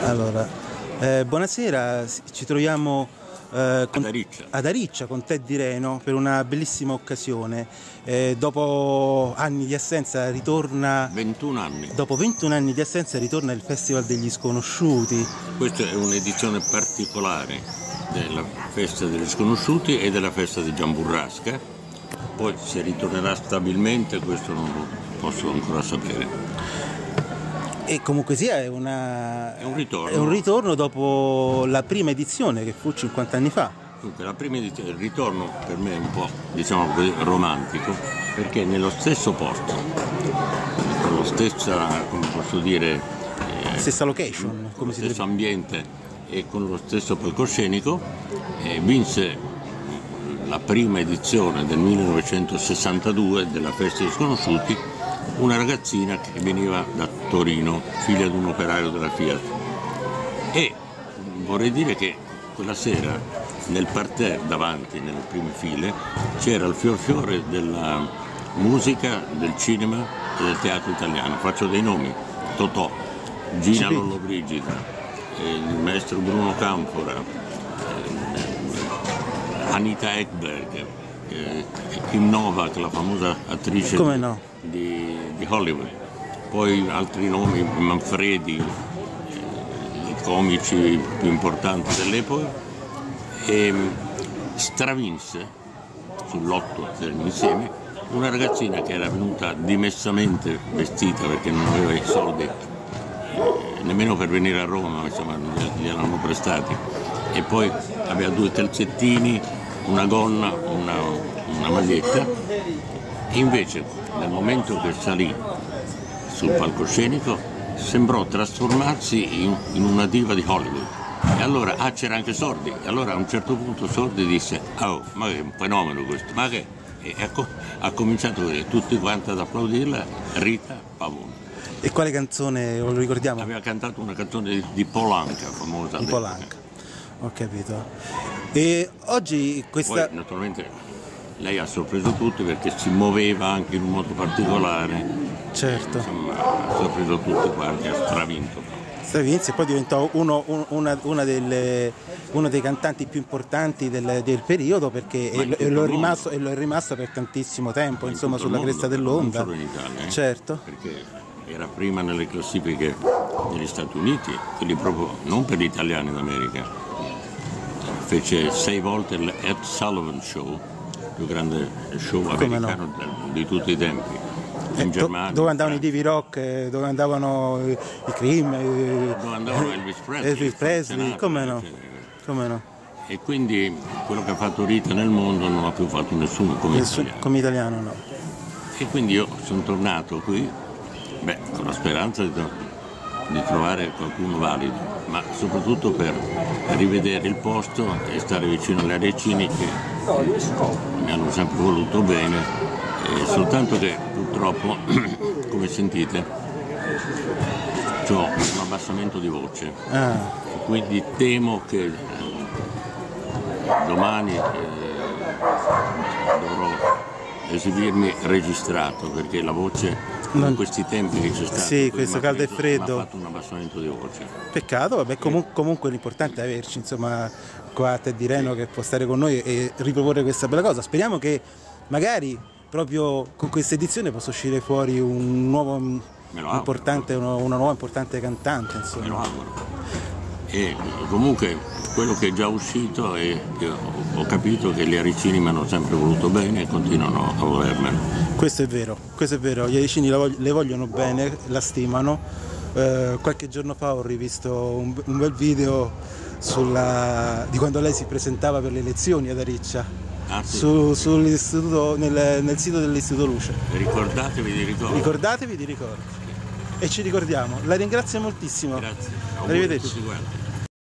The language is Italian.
Allora, buonasera, ci troviamo ad Ariccia con Teddy Reno per una bellissima occasione. Dopo anni di assenza ritorna... 21 anni. Dopo 21 anni di assenza ritorna il Festival degli Sconosciuti. Questa è un'edizione particolare della Festa degli Sconosciuti e della Festa di Gian Burrasca. Poi se ritornerà stabilmente questo non lo posso ancora sapere. E comunque sia è un ritorno dopo la prima edizione che fu 50 anni fa. Dunque, la prima edizione, il ritorno per me è un po', diciamo così, romantico, perché nello stesso posto, con la stessa, come posso dire, stessa location, come si stesso ambiente e con lo stesso palcoscenico, vinse la prima edizione del 1962 della Festa degli Sconosciuti una ragazzina che veniva da Torino, figlia di un operaio della Fiat. E vorrei dire che quella sera nel parterre davanti, nelle prime file, c'era il fiore della musica, del cinema e del teatro italiano. Faccio dei nomi: Totò, Gina Lollobrigida, il maestro Bruno Canfora, Anita Ekberg, Kim Novak, la famosa attrice di Hollywood, poi altri nomi, Manfredi, i comici più importanti dell'epoca, e stravinse sull'otto insieme una ragazzina che era venuta dimessamente vestita perché non aveva i soldi nemmeno per venire a Roma, insomma gliel'hanno prestati, e poi aveva due calzettini, una gonna, una maglietta, e invece nel momento che salì sul palcoscenico sembrò trasformarsi in una diva di Hollywood. E allora, c'era anche Sordi, e allora a un certo punto Sordi disse: "Oh, ma che è un fenomeno questo, ma che..." E ha cominciato tutti quanti ad applaudirla, Rita Pavone. E quale canzone lo ricordiamo? Aveva cantato una canzone di Polanca, famosa. Di Polanca, ho capito. E oggi questa... Poi, naturalmente, lei ha sorpreso tutti perché si muoveva anche in un modo particolare. Certo. Insomma, ha sorpreso tutti quanti, ha stravinto. Stravinse, e poi diventò uno dei cantanti più importanti del periodo, perché lo è rimasto per tantissimo tempo, insomma, sulla cresta dell'onda. Non solo in Italia, certo. Perché era prima nelle classifiche degli Stati Uniti, quindi proprio non per gli italiani d'America. Fece 6 volte l'Ed Sullivan Show, il più grande show americano di tutti i tempi. In Germania, dove andavano i Divi Rock, dove andavano i Cream, dove andavano Elvis Presley, come no. E quindi quello che ha fatto Rita nel mondo non ha più fatto nessuno come italiano. No. E quindi io sono tornato qui, con la speranza di trovare qualcuno valido, ma soprattutto per rivedere il posto e stare vicino alle Arecini, che mi hanno sempre voluto bene. Soltanto che purtroppo, come sentite, ho un abbassamento di voce, e quindi temo che domani dovrò esibirmi registrato, perché la voce in questi tempi che c'è stato, questo caldo e freddo, mi ha fatto un abbassamento di voce. Peccato, comunque l'importante è averci, insomma, qua Teddy Reno che può stare con noi e riproporre questa bella cosa. Speriamo che magari proprio con questa edizione possa uscire fuori un nuovo una nuova importante cantante, insomma. Me lo auguro. E comunque quello che è già uscito è che ho capito che gli Arecini mi hanno sempre voluto bene e continuano a volermelo. Questo è vero, gli Arecini le vogliono bene, la stimano. Qualche giorno fa ho rivisto un bel video di quando lei si presentava per le elezioni ad Ariccia. Sì. Sull'istituto, nel sito dell'Istituto Luce. Ricordatevi di ricordi. Ricordatevi di ricordi. E ci ricordiamo. La ringrazio moltissimo. Grazie. Arrivederci. Tutti quanti.